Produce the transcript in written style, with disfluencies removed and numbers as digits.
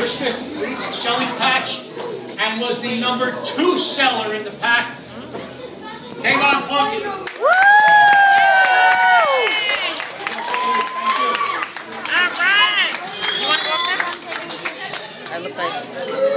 Christmas selling patch and was the #2 seller in the pack. Came on Funky. I look like